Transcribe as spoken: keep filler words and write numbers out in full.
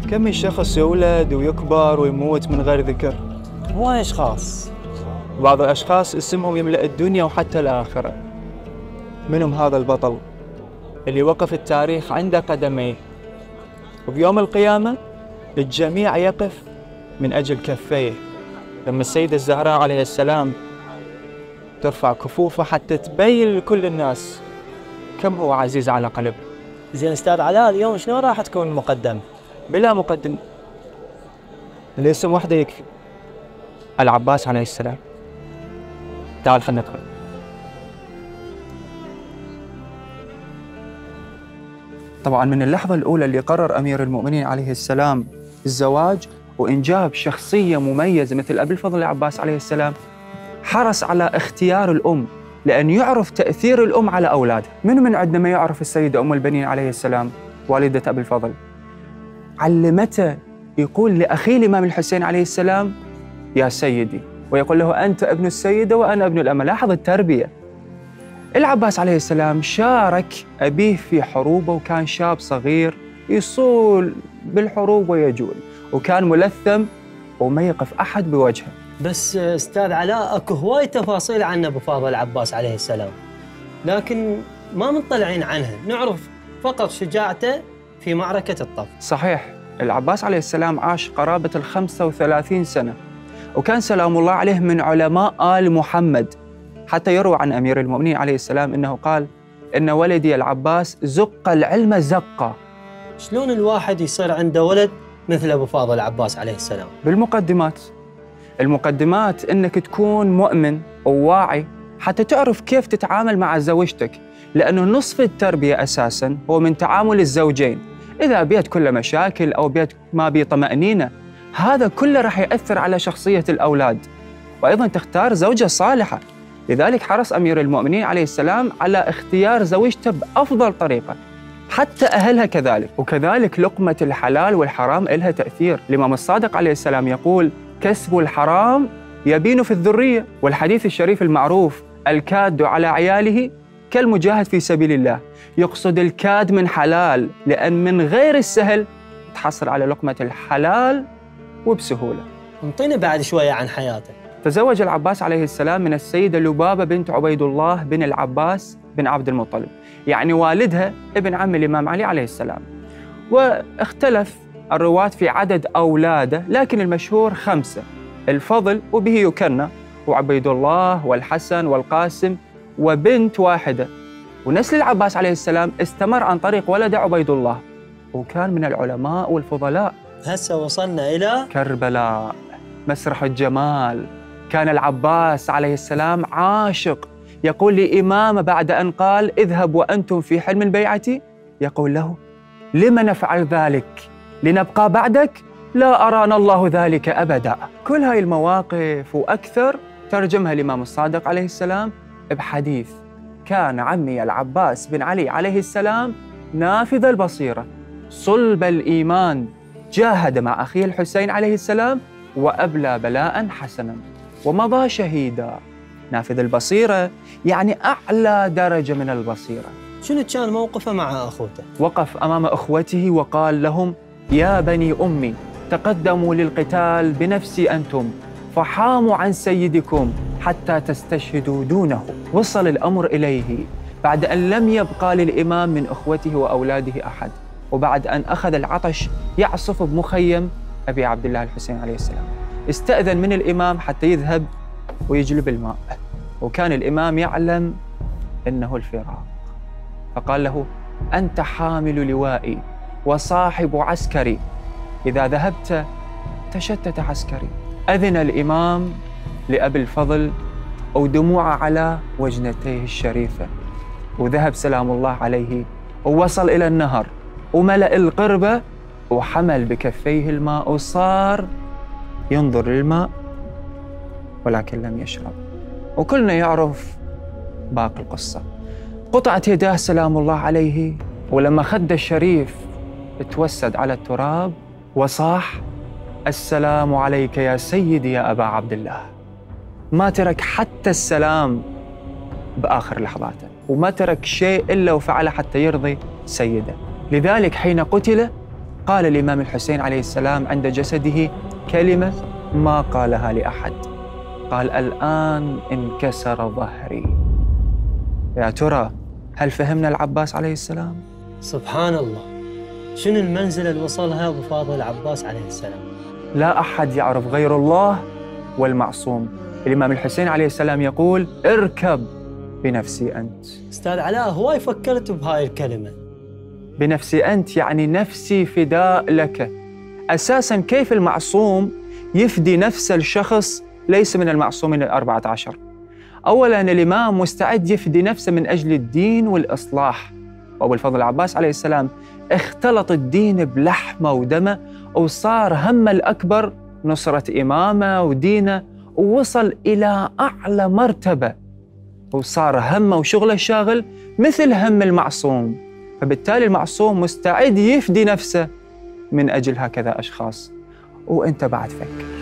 كم من شخص يولد ويكبر ويموت من غير ذكر؟ هواي أشخاص. بعض الأشخاص اسمهم يملأ الدنيا وحتى الآخرة. منهم هذا البطل اللي وقف التاريخ عند قدميه، وبيوم القيامة الجميع يقف من أجل كفيه، لما السيدة الزهراء عليه السلام ترفع كفوفه حتى تبين لكل الناس كم هو عزيز على قلب. زين أستاذ علاء، اليوم شنو راح تكون المقدمة؟ بلا مقدم، الاسم وحده يكفي، العباس عليه السلام. تعال خلنا ندخل. طبعا من اللحظة الأولى اللي قرر أمير المؤمنين عليه السلام الزواج وإنجاب شخصية مميزة مثل أبي الفضل العباس عليه السلام، حرص على اختيار الأم، لأن يعرف تأثير الأم على أولادها. من من عندنا ما يعرف السيدة أم البنين عليه السلام والدة أبي الفضل؟ علمته يقول لأخيه الإمام الحسين عليه السلام يا سيدي، ويقول له أنت ابن السيدة وأنا ابن الأمة. لاحظ التربية. العباس عليه السلام شارك أبيه في حروبه، وكان شاب صغير يصول بالحروب ويجول، وكان ملثم وما يقف أحد بوجهه. بس أستاذ علاء، أكو هواي تفاصيل عن أبو فاضل العباس عليه السلام، لكن ما مطلعين عنها، نعرف فقط شجاعته في معركة الطف. صحيح، العباس عليه السلام عاش قرابة الخمسة وثلاثين سنة، وكان سلام الله عليه من علماء آل محمد، حتى يروى عن أمير المؤمنين عليه السلام أنه قال إن ولدي العباس زق العلم زقا. شلون الواحد يصير عنده ولد مثل أبو فاضل العباس عليه السلام؟ بالمقدمات. المقدمات إنك تكون مؤمن وواعي حتى تعرف كيف تتعامل مع زوجتك، لأنه نصف التربية أساساً هو من تعامل الزوجين. إذا بيت كله مشاكل أو بيت ما بيه طمأنينة، هذا كله راح يأثر على شخصية الأولاد. وأيضاً تختار زوجة صالحة، لذلك حرص أمير المؤمنين عليه السلام على اختيار زوجته بأفضل طريقة، حتى أهلها كذلك. وكذلك لقمة الحلال والحرام إلها تأثير. الإمام الصادق عليه السلام يقول كسب الحرام يبين في الذرية، والحديث الشريف المعروف الكاد على عياله كالمجاهد في سبيل الله، يقصد الكاد من حلال، لأن من غير السهل تحصل على لقمة الحلال وبسهولة. انطينا بعد شوية عن حياته. تزوج العباس عليه السلام من السيدة لبابة بنت عبيد الله بن العباس بن عبد المطلب، يعني والدها ابن عم الإمام علي عليه السلام. واختلف الرواة في عدد أولاده، لكن المشهور خمسة: الفضل وبه يكنى، وعبيد الله والحسن والقاسم، وبنت واحدة. ونسل العباس عليه السلام استمر عن طريق ولد عبيد الله، وكان من العلماء والفضلاء. هسه وصلنا إلى كربلاء، مسرح الجمال. كان العباس عليه السلام عاشق، يقول لإمامه بعد أن قال اذهب وأنتم في حلم بيعتي، يقول له لم نفعل ذلك؟ لنبقى بعدك؟ لا أرانا الله ذلك أبدا. كل هاي المواقف وأكثر ترجمها الإمام الصادق عليه السلام بحديث: كان عمي العباس بن علي عليه السلام نافذ البصيرة صلب الإيمان، جاهد مع أخيه الحسين عليه السلام وأبلى بلاء حسنا ومضى شهيدا. نافذ البصيرة يعني أعلى درجة من البصيرة. شنو كان موقفه مع أخوته؟ وقف أمام أخوته وقال لهم يا بني أمي تقدموا للقتال بنفسي أنتم، فحاموا عن سيدكم حتى تستشهدوا دونه. وصل الأمر إليه بعد أن لم يبقى للإمام من أخوته وأولاده أحد، وبعد أن أخذ العطش يعصف بمخيم أبي عبد الله الحسين عليه السلام. استأذن من الإمام حتى يذهب ويجلب الماء، وكان الإمام يعلم أنه الفراق، فقال له أنت حامل لوائي وصاحب عسكري، إذا ذهبت تشتت عسكري. أذن الإمام لأبي الفضل ودموع على وجنتيه الشريفة، وذهب سلام الله عليه ووصل إلى النهر وملأ القربة وحمل بكفيه الماء وصار ينظر للماء ولكن لم يشرب. وكلنا يعرف باقي القصة. قطعت يداه سلام الله عليه، ولما خد الشريف توسد على التراب وصاح السلام عليك يا سيدي يا أبا عبد الله. ما ترك حتى السلام بآخر لحظاته، وما ترك شيء إلا وفعله حتى يرضي سيده. لذلك حين قتل قال الإمام الحسين عليه السلام عند جسده كلمة ما قالها لأحد، قال الآن انكسر ظهري. يا ترى هل فهمنا العباس عليه السلام؟ سبحان الله، شنو المنزلة اللي وصلها أبو فاضل العباس عليه السلام؟ لا أحد يعرف غير الله والمعصوم. الإمام الحسين عليه السلام يقول اركب بنفسي أنت. أستاذ علاء، هواي فكرت بهاي الكلمة. بنفسي أنت يعني نفسي فداء لك. أساساً كيف المعصوم يفدي نفس الشخص ليس من المعصومين الأربعة عشر؟ أولاً الإمام مستعد يفدي نفسه من أجل الدين والإصلاح، وأبو الفضل العباس عليه السلام اختلط الدين بلحمه ودمه وصار همه الأكبر نصرة إمامه ودينه، ووصل إلى أعلى مرتبة، وصار همه وشغله الشاغل مثل هم المعصوم. فبالتالي المعصوم مستعد يفدي نفسه من أجل هكذا أشخاص. وأنت بعد فكر